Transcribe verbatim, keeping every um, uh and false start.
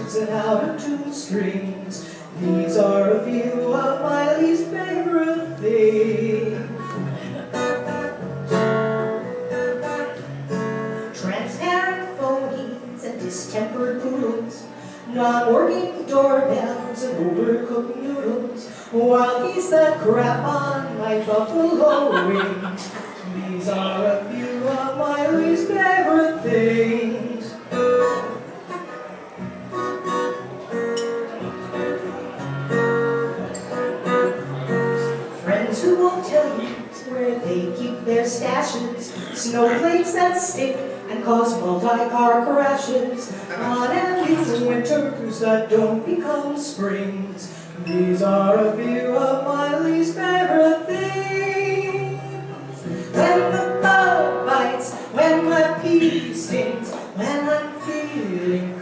words and out-of-tune strings. These are a few of my least favorite things. Transparent phonies and distempered poodles, non-working doorbells and overcooked noodles, wild geese that crap on my buffalo wings. These are a few of my least favorite things. Friends who won't tell you where they keep their stashes, snowflakes that stick and cause multi-car crashes, unending winters that don't become springs. These are a few of my least favorite things. When the bug bites, when my pee stings, when I'm feeling